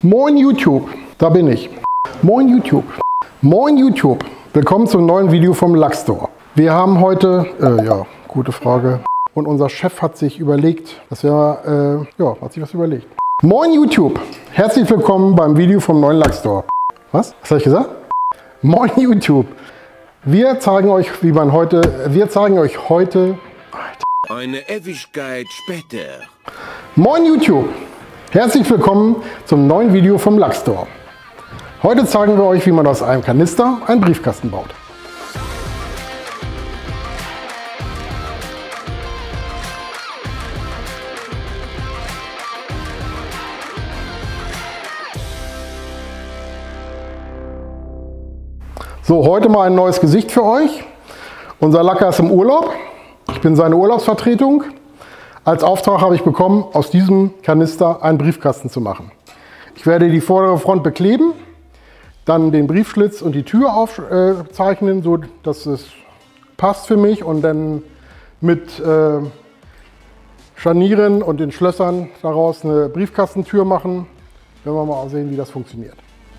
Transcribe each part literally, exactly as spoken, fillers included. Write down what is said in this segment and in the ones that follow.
Moin YouTube, da bin ich. Moin YouTube. Moin YouTube. Willkommen zum neuen Video vom Luxstore. Wir haben heute, äh, ja, gute Frage. Und unser Chef hat sich überlegt, dass er, äh, ja, hat sich was überlegt. Moin YouTube. Herzlich willkommen beim Video vom neuen Luxstore. Was? Was habe ich gesagt? Moin YouTube. Wir zeigen euch, wie man heute, wir zeigen euch heute, eine Ewigkeit später. Moin YouTube. Herzlich willkommen zum neuen Video vom Luxstore. Heute zeigen wir euch, wie man aus einem Kanister einen Briefkasten baut. So, heute mal ein neues Gesicht für euch. Unser Lacker ist im Urlaub. Ich bin seine Urlaubsvertretung. Als Auftrag habe ich bekommen, aus diesem Kanister einen Briefkasten zu machen. Ich werde die vordere Front bekleben, dann den Briefschlitz und die Tür aufzeichnen, so dass es passt für mich, und dann mit äh, Scharnieren und den Schlössern daraus eine Briefkastentür machen. Werden wir mal sehen, wie das funktioniert.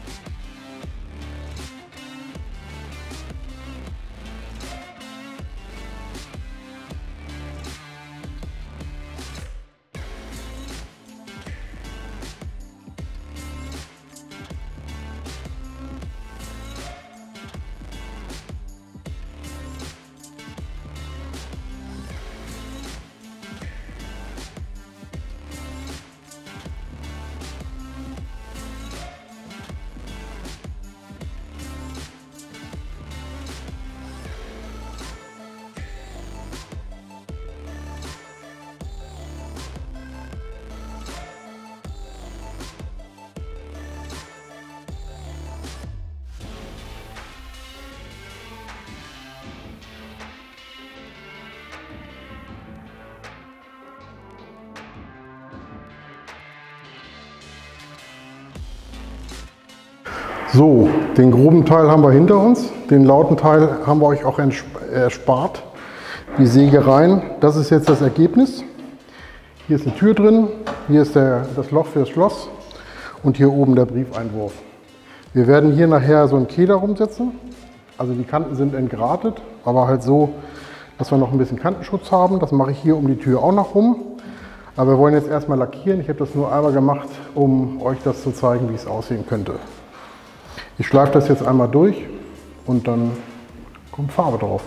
So, den groben Teil haben wir hinter uns, den lauten Teil haben wir euch auch erspart, die Sägereien. Das ist jetzt das Ergebnis. Hier ist eine Tür drin, hier ist der, das Loch für das Schloss und hier oben der Briefeinwurf. Wir werden hier nachher so einen Kehler rumsetzen, also die Kanten sind entgratet, aber halt so, dass wir noch ein bisschen Kantenschutz haben. Das mache ich hier um die Tür auch noch rum. Aber wir wollen jetzt erstmal lackieren. Ich habe das nur einmal gemacht, um euch das zu zeigen, wie es aussehen könnte. Ich schleife das jetzt einmal durch und dann kommt Farbe drauf.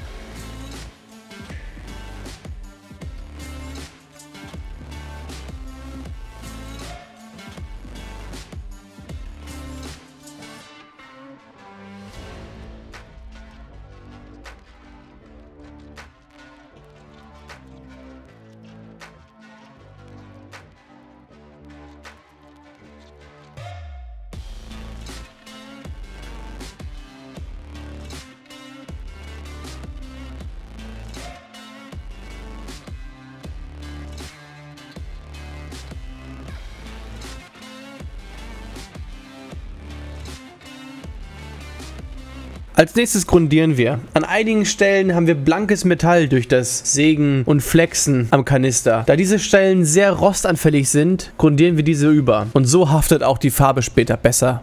Als nächstes grundieren wir. An einigen Stellen haben wir blankes Metall durch das Sägen und Flexen am Kanister. Da diese Stellen sehr rostanfällig sind, grundieren wir diese über. Und so haftet auch die Farbe später besser.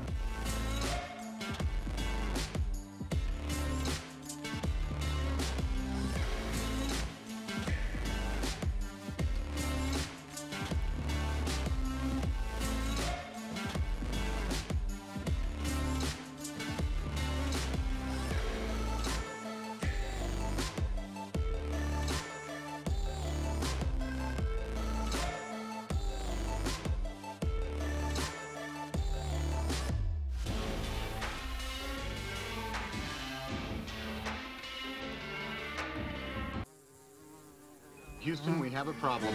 Houston, we have a problem.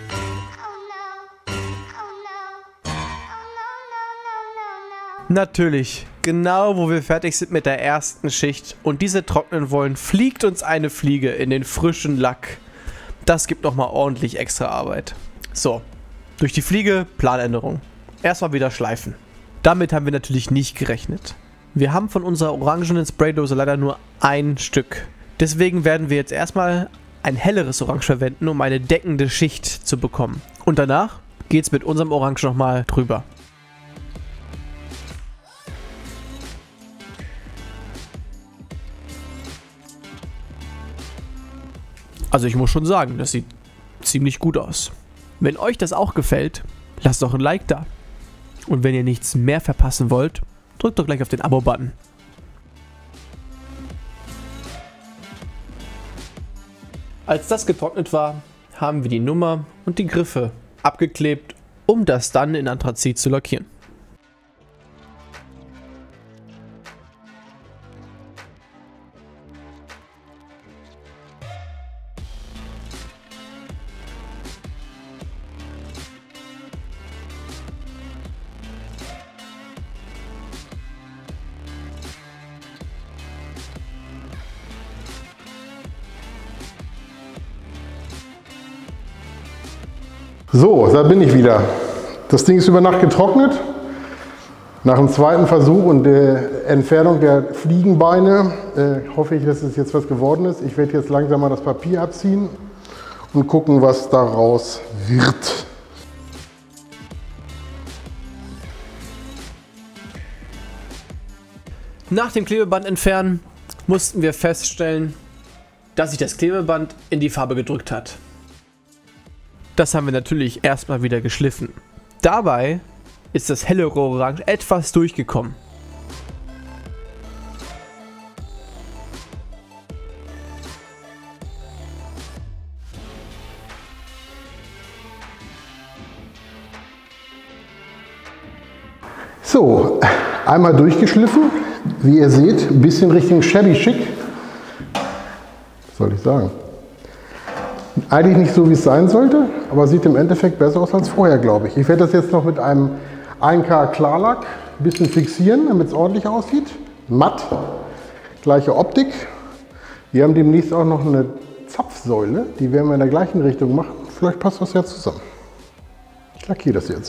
Natürlich, genau wo wir fertig sind mit der ersten Schicht und diese trocknen wollen, fliegt uns eine Fliege in den frischen Lack. Das gibt nochmal ordentlich extra Arbeit. So, durch die Fliege Planänderung. Erstmal wieder schleifen. Damit haben wir natürlich nicht gerechnet. Wir haben von unserer orangenen Spraydose leider nur ein Stück. Deswegen werden wir jetzt erstmal ein helleres Orange verwenden, um eine deckende Schicht zu bekommen. Und danach geht es mit unserem Orange nochmal drüber. Also ich muss schon sagen, das sieht ziemlich gut aus. Wenn euch das auch gefällt, lasst doch ein Like da. Und wenn ihr nichts mehr verpassen wollt, drückt doch gleich auf den Abo-Button. Als das getrocknet war, haben wir die Nummer und die Griffe abgeklebt, um das dann in Anthrazit zu lackieren. So, da bin ich wieder. Das Ding ist über Nacht getrocknet. Nach dem zweiten Versuch und der Entfernung der Fliegenbeine äh, hoffe ich, dass es jetzt was geworden ist. Ich werde jetzt langsam mal das Papier abziehen und gucken, was daraus wird. Nach dem Klebeband entfernen mussten wir feststellen, dass sich das Klebeband in die Farbe gedrückt hat. Das haben wir natürlich erstmal wieder geschliffen. Dabei ist das helle Rohrorange etwas durchgekommen. So, einmal durchgeschliffen. Wie ihr seht, ein bisschen Richtung shabby chic. Was soll ich sagen? Eigentlich nicht so, wie es sein sollte, aber sieht im Endeffekt besser aus als vorher, glaube ich. Ich werde das jetzt noch mit einem eins K Klarlack ein bisschen fixieren, damit es ordentlich aussieht. Matt, gleiche Optik. Wir haben demnächst auch noch eine Zapfsäule, die werden wir in der gleichen Richtung machen. Vielleicht passt das ja zusammen. Ich lackiere das jetzt.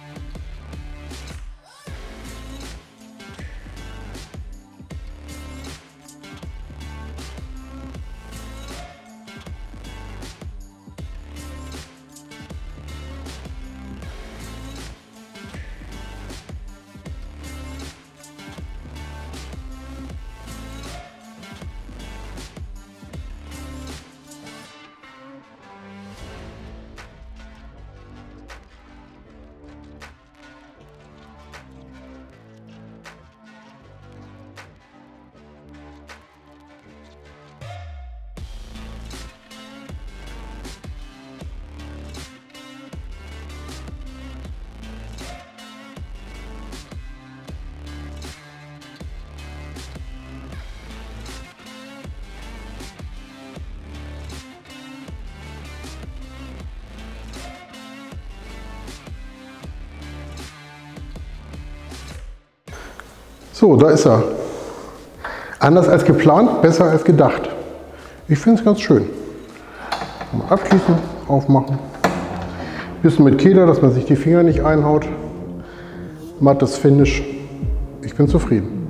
So, da ist er. Anders als geplant, besser als gedacht. Ich finde es ganz schön. Mal abschließen, aufmachen. Bisschen mit Keder, dass man sich die Finger nicht einhaut. Mattes Finish. Ich bin zufrieden.